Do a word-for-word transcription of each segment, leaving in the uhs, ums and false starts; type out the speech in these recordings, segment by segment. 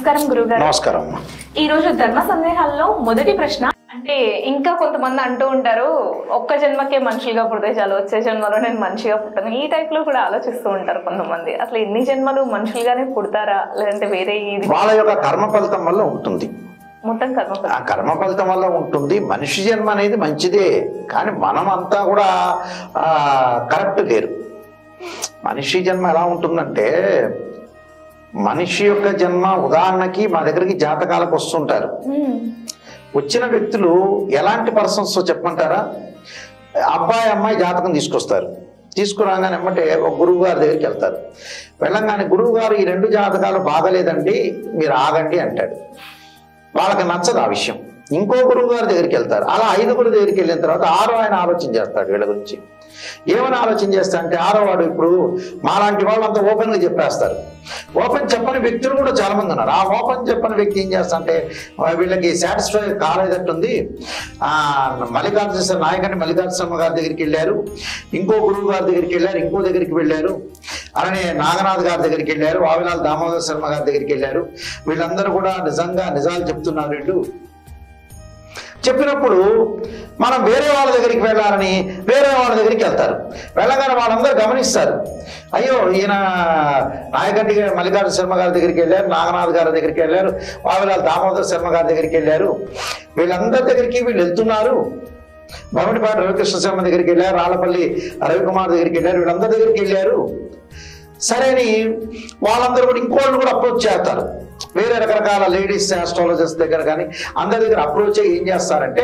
నమస్కారం గురుగారు. నమస్కారం. ఈ రోజు ధర్మ సందేహాల్లో మొదటి ప్రశ్న, అంటే ఇంకా కొంతమంది అంటూ ఉంటారు ఒక్క జన్మకే మనుషులుగా పుడితే చాలు, వచ్చే జన్మలో నేను మనిషిగా పుట్టను, ఈ టైప్ లో కూడా ఆలోచిస్తూ ఉంటారు కొంతమంది. అసలు ఎన్ని జన్మలు మనుషులుగానే పుడతారా, లేదంటే వేరే వాళ్ళ యొక్క కర్మ ఫలితం వల్ల ఉంటుంది. మొత్తం కర్మ ఆ కర్మ ఫలితం వల్ల ఉంటుంది. మనిషి జన్మ అనేది మంచిదే, కానీ మనం అంతా కూడా కరెక్ట్ లేరు. మనిషి జన్మ ఎలా ఉంటుందంటే, మనిషి యొక్క జన్మ ఉదాహరణకి మా దగ్గరికి జాతకాలకు వస్తుంటారు. వచ్చిన వ్యక్తులు ఎలాంటి పర్సన్స్ చెప్పమంటారా? అబ్బాయి అమ్మాయి జాతకం తీసుకొస్తారు. తీసుకురాగానే ఎమ్మటే ఒక గురువు గారి దగ్గరికి వెళ్తారు. వెళ్ళంగానే గురువు గారు ఈ రెండు జాతకాలు బాగలేదండి, మీరు ఆగండి అంటాడు. వాళ్ళకి నచ్చదు ఆ విషయం. ఇంకో గురువు గారి దగ్గరికి వెళ్తారు. అలా ఐదుగురు దగ్గరికి వెళ్ళిన తర్వాత ఆరో ఆయన ఆలోచన చేస్తాడు వీళ్ళ గురించి. ఏమని ఆలోచన చేస్తా అంటే, ఆరో వాడు ఇప్పుడు మాలాంటి వాళ్ళు అంతా ఓపెన్గా చెప్పేస్తారు. ఓపెన్ చెప్పని వ్యక్తులు కూడా చాలా మంది ఉన్నారు. ఆ ఓపెన్ చెప్పని వ్యక్తి ఏం చేస్తా అంటే, వీళ్ళకి సాటిస్ఫై కాలేదట్టుంది. ఆ మల్లికార్జున నాయకండి మల్లికార్జున గారి దగ్గరికి వెళ్ళారు, ఇంకో గురువు గారి దగ్గరికి వెళ్ళారు, ఇంకో దగ్గరికి వెళ్ళారు, అలానే నాగనాథ్ గారి దగ్గరికి వెళ్ళారు, వావిలాల్ దామోదర్ శర్మ గారి దగ్గరికి వెళ్ళారు. వీళ్ళందరూ కూడా నిజంగా నిజాలు చెప్తున్నారు. వీళ్ళు చెప్పినప్పుడు మనం వేరే వాళ్ళ దగ్గరికి వెళ్ళాలని వేరే వాళ్ళ దగ్గరికి వెళ్తారు. వెళ్ళగానే వాళ్ళందరూ గమనిస్తారు, అయ్యో ఈయన నాయకంటి మల్లికార్జున శర్మ గారి దగ్గరికి వెళ్ళారు, నాగనాథ్ గారి దగ్గరికి వెళ్ళారు, వావిలాల్ దామోదర్ శర్మ గారి దగ్గరికి వెళ్ళారు, వీళ్ళందరి దగ్గరికి వీళ్ళు వెళ్తున్నారు. బొమ్మటిపాటి రవికృష్ణ శర్మ దగ్గరికి వెళ్ళారు, రాళ్ళపల్లి రవికుమార్ దగ్గరికి వెళ్ళారు, వీళ్ళందరి దగ్గరికి వెళ్ళారు. సరేని వాళ్ళందరూ కూడా ఇంకోళ్ళు కూడా అప్రోచ్ చేస్తారు. వేరే రకరకాల లేడీస్ ఆస్ట్రాలజర్స్ దగ్గర కానీ అందరి దగ్గర అప్రోచ్ అయ్యి ఏం చేస్తారంటే,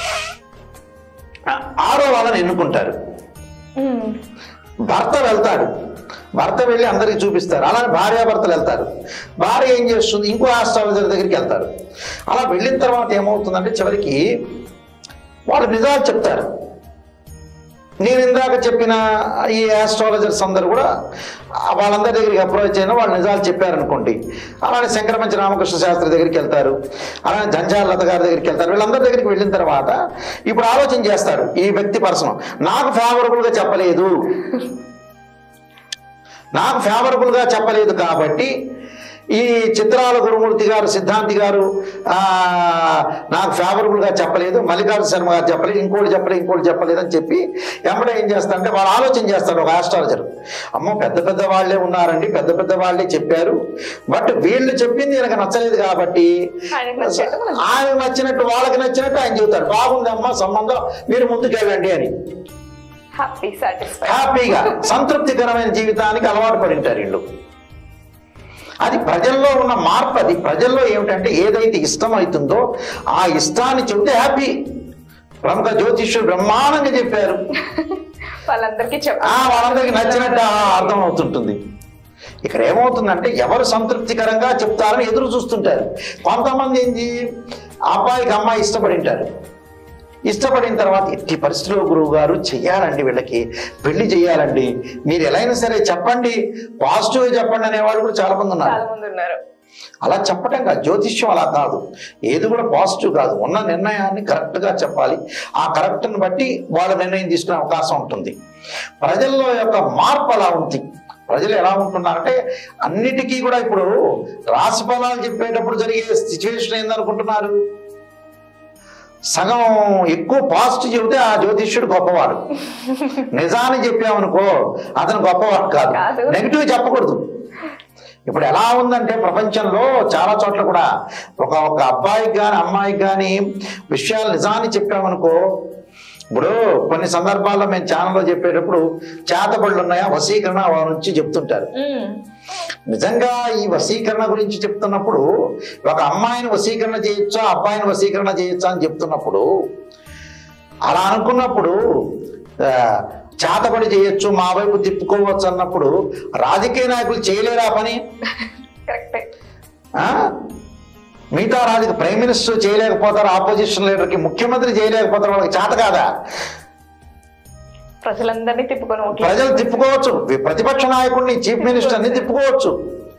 ఆరో వాళ్ళని ఎన్నుకుంటారు. భర్త వెళ్తాడు, భర్త వెళ్ళి అందరికి చూపిస్తారు. అలానే భార్యాభర్తలు వెళ్తారు. భార్య ఏం చేస్తుంది, ఇంకో ఆస్ట్రాలజర్ దగ్గరికి వెళ్తారు. అలా వెళ్ళిన తర్వాత ఏమవుతుందంటే, చివరికి వాళ్ళు నిజాలు చెప్తారు. నేను ఇందాక చెప్పిన ఈ ఆస్ట్రాలజర్స్ అందరూ కూడా వాళ్ళందరి దగ్గరికి అప్రోచ్ అయినా వాళ్ళు నిజాలు చెప్పారనుకోండి. అలానే శంకరమంచి రామకృష్ణ శాస్త్రి దగ్గరికి వెళ్తారు, అలానే జంజాల లత గారి దగ్గరికి వెళ్తారు. వీళ్ళందరి దగ్గరికి వెళ్ళిన తర్వాత ఇప్పుడు ఆలోచన చేస్తాడు, ఈ వ్యక్తి పర్సన్ నాకు ఫేవరబుల్గా చెప్పలేదు, నాకు ఫేవరబుల్గా చెప్పలేదు కాబట్టి ఈ చిత్రాల గురుమూర్తి గారు సిద్ధాంతి గారు నాకు ఫేవరబుల్గా చెప్పలేదు, మల్లికార్జున శర్మ గారు చెప్పలేదు, ఇంకోటి చెప్పలేదు ఇంకోటి చెప్పలేదు అని చెప్పి ఎమ్మడే ఏం చేస్తారంటే వాళ్ళు ఆలోచన చేస్తారు. ఒక ఆస్ట్రాలజర్, అమ్మో పెద్ద పెద్ద వాళ్ళే ఉన్నారండి, పెద్ద పెద్ద వాళ్ళే చెప్పారు, బట్ వీళ్ళు చెప్పింది ఈయనకు నచ్చలేదు కాబట్టి ఆయన నచ్చినట్టు వాళ్ళకి నచ్చినట్టు ఆయన చెబుతారు. బాగుందమ్మా సంబంధం, మీరు ముందుకెళ్ళండి అని హ్యాపీగా సంతృప్తికరమైన జీవితానికి అలవాటు పడి ఉంటారు వీళ్ళు. అది ప్రజల్లో ఉన్న మార్పు. అది ప్రజల్లో ఏమిటంటే, ఏదైతే ఇష్టం అవుతుందో ఆ ఇష్టాన్ని చెబితే హ్యాపీ. ప్రముఖ జ్యోతిష్యులు బ్రహ్మాండంగా చెప్పారు, వాళ్ళందరికీ వాళ్ళందరికీ నచ్చినట్టు అర్థం అవుతుంటుంది. ఇక్కడ ఏమవుతుందంటే, ఎవరు సంతృప్తికరంగా చెప్తారని ఎదురు చూస్తుంటారు. కొంతమంది ఏంటి, అబ్బాయికి అమ్మాయి ఇష్టపడి ఉంటారు. ఇష్టపడిన తర్వాత ఎట్టి పరిస్థితిలో గురువు గారు చెయ్యాలండి, వీళ్ళకి పెళ్లి చెయ్యాలండి, మీరు ఎలా అయినా సరే చెప్పండి, పాజిటివ్గా చెప్పండి అనేవాళ్ళు కూడా చాలా మంది ఉన్నారు. అలా చెప్పటం కాదు, జ్యోతిష్యం అలా కాదు, ఏది కూడా పాజిటివ్ కాదు. ఉన్న నిర్ణయాన్ని కరెక్ట్గా చెప్పాలి. ఆ కరెక్ట్ని బట్టి వాళ్ళ నిర్ణయం తీసుకునే అవకాశం ఉంటుంది. ప్రజల్లో యొక్క మార్పు అలా ఉంది. ప్రజలు ఎలా ఉంటున్నారంటే, అన్నిటికీ కూడా ఇప్పుడు రాశి ఫలాలు చెప్పేటప్పుడు జరిగే సిచ్యువేషన్ ఏందనుకుంటున్నారు, సగం ఎక్కువ పాజిటివ్ చెబితే ఆ జ్యోతిష్యుడు గొప్పవాడు, నిజాన్ని చెప్పామనుకో అతను గొప్పవాడు కాదు. నెగిటివ్ చెప్పకూడదు. ఇప్పుడు ఎలా ఉందంటే, ప్రపంచంలో చాలా చోట్ల కూడా ఒక ఒక అబ్బాయికి కానీ అమ్మాయికి కానీ విషయాలు నిజాన్ని చెప్పామనుకో, ఇప్పుడు కొన్ని సందర్భాల్లో మేము ఛానల్లో చెప్పేటప్పుడు చేతబడులు ఉన్నాయా వశీకరణ వారి నుంచి చెప్తుంటారు. నిజంగా ఈ వశీకరణ గురించి చెప్తున్నప్పుడు, ఒక అమ్మాయిని వశీకరణ చేయొచ్చా అబ్బాయిని వశీకరణ చేయొచ్చా అని చెప్తున్నప్పుడు, అలా అనుకున్నప్పుడు చేతబడి చేయొచ్చు మా వైపు తిప్పుకోవచ్చు అన్నప్పుడు రాజకీయ నాయకులు చేయలేరా పని? మిగతా రాజకీయ ప్రైమ్ మినిస్టర్ చేయలేకపోతారు, ఆపోజిషన్ లీడర్కి ముఖ్యమంత్రి చేయలేకపోతారు, వాళ్ళకి చేత కాదా? ప్రజలందరినీ తిప్పుకొని ప్రజలు తిప్పుకోవచ్చు, ప్రతిపక్ష నాయకుడిని చీఫ్ మినిస్టర్ని తిప్పుకోవచ్చు.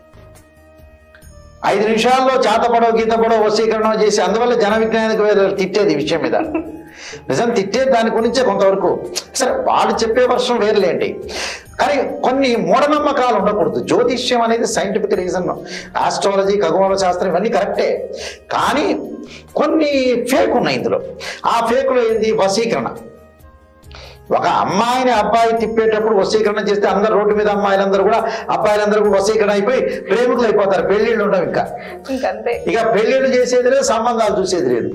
ఐదు నిమిషాల్లో చేతపడో గీతపడో వశీకరణ చేసి, అందువల్ల జన విజ్ఞానికి తిట్టేది విషయం మీద. నిజం తిట్టేది దాని గురించే కొంతవరకు. సరే వాళ్ళు చెప్పే వర్షం వేరులేండి. కానీ కొన్ని మూఢనమ్మకాలు ఉండకూడదు. జ్యోతిష్యం అనేది సైంటిఫిక్ రీజన్, ఆస్ట్రాలజీ, ఖగోళ శాస్త్రం ఇవన్నీ కరెక్టే, కానీ కొన్ని ఫేక్ ఉన్నాయి ఇందులో. ఆ ఫేక్లో ఏంది? వశీకరణ. ఒక అమ్మాయిని అబ్బాయి తిప్పేటప్పుడు వశీకరణ చేస్తే అందరు రోడ్డు మీద అమ్మాయిలందరూ కూడా అబ్బాయిలందరూ కూడా వశీకరణ అయిపోయి ప్రేమికులు అయిపోతారు. పెళ్లిళ్ళు ఉండవు. ఇంకా ఇక పెళ్లిళ్ళు చేసేది లేదు, సంబంధాలు చూసేది లేదు.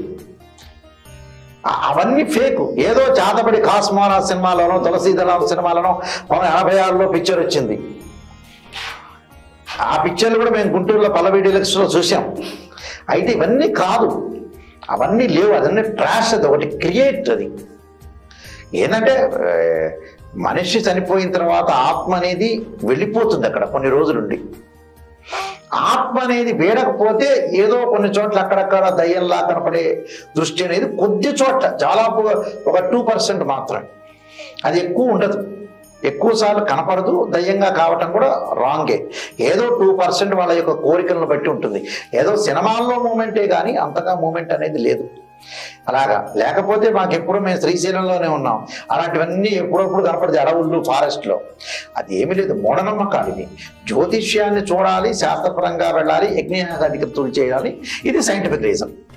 అవన్నీ ఫేకు. ఏదో జాతపడి కాస్మోనా సినిమాలోనో తులసీదళాల సినిమాలోనో మనం ఎనభై ఆరులో పిక్చర్ వచ్చింది. ఆ పిక్చర్లు కూడా మేము గుంటూరులో పల్లవి డీలక్స్లో చూసాం. అయితే ఇవన్నీ కాదు, అవన్నీ లేవు. అదన్నీ ట్రాష్. అది ఒకటి క్రియేట్. అది ఏంటంటే మనిషి చనిపోయిన తర్వాత ఆత్మ అనేది వెళ్ళిపోతుంది అక్కడ కొన్ని రోజులుండి. ఆత్మ అనేది వేడకపోతే ఏదో కొన్ని చోట్ల అక్కడక్కడ దయ్యంలా కనపడే దృష్టి అనేది కొద్ది చోట్ల, చాలా ఒక టూ పర్సెంట్ మాత్రమే. అది ఎక్కువ ఉండదు, ఎక్కువ సార్లు కనపడదు. దయ్యంగా కావటం కూడా రాంగే. ఏదో టూ పర్సెంట్ వాళ్ళ యొక్క కోరికలను బట్టి ఉంటుంది. ఏదో సినిమాల్లో మూమెంటే కానీ అంతగా మూమెంట్ అనేది లేదు. అలాగా లేకపోతే మాకు ఎప్పుడు మేము శ్రీశైలంలోనే ఉన్నాం. అలాంటివన్నీ ఎప్పుడప్పుడు కనపడదు అడవుల్లో, ఫారెస్ట్లో. అది ఏమీ లేదు, మూఢనమ్మకాలు ఇవి. జ్యోతిష్యాన్ని చూడాలి, శాస్త్రపరంగా వెళ్ళాలి, యజ్ఞయాగాధికృతులు చేయాలి. ఇది సైంటిఫిక్ రీజన్.